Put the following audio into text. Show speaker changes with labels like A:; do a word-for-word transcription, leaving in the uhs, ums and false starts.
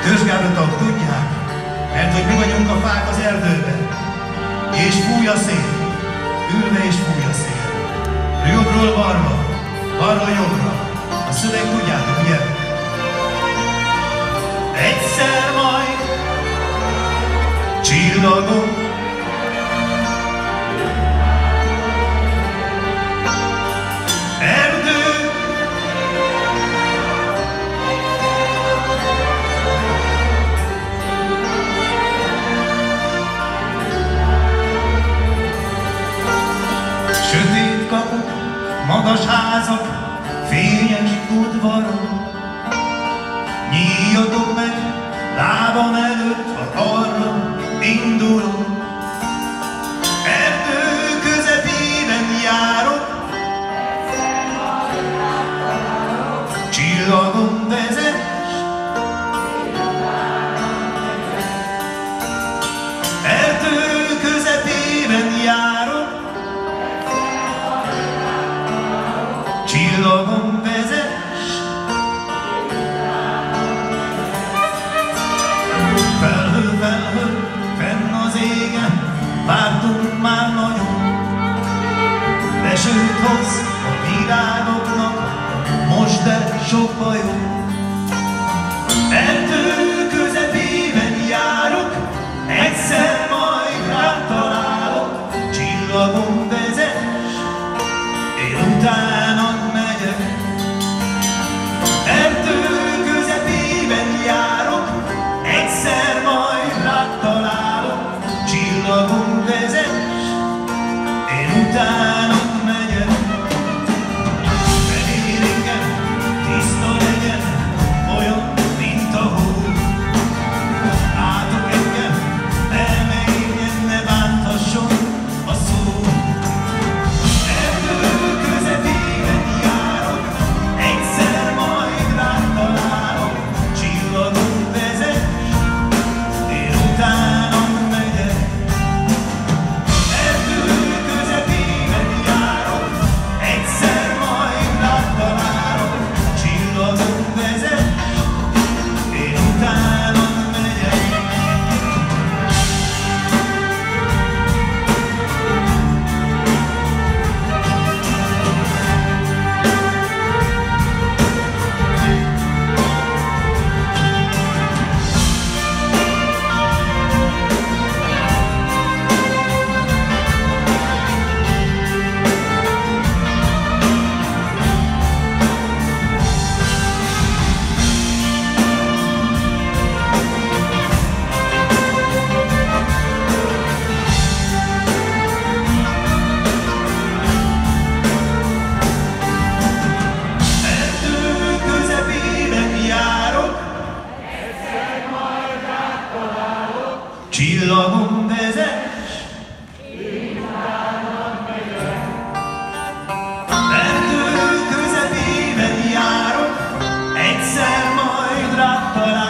A: Közgárdatok tudják, mert hogy mi vagyunk a fák az erdőben, és fúj a szél, ülve és fúj a szél. Jobbról balra, balról jobbra, a szöveg tudjátok, ugye? Egyszer majd csillagok, erdő, sötét kapuk, magas házak, fényes udvarok. Nyíljatok meg, lábam előtt a arra indulok. Erdő közepében járok, csillagon vezess. Erdő közepében járok, csillagon vezess. Felhő, felhő, fenn az égen, vártunk már nagyon. Esőt hoz a virágoknak, most de sok bajom. Erdő közepében járok, egyszer majd rád találok. Csillagon vezess, én utánad megyek. Erdő közepében járok, egyszer majd rád találok. Csillagon vezess, én utánad megyek. Felér engem, tiszta legyen, olyan, mint a hó. Látok engem, elmegyek, ne bántasson a szó. Erdő közepében járok, egyszer majd rád találok. Csillagon vezess, én utánad megyek. Erdő közepében járok, egyszer majd rád találok. Csillagon vezess, én utánad megyek. Erdő közepében járok, egyszer majd rád találok. Csillagon vezess, én utánad megyek. Erdő közepében járok, egyszer majd rád találok.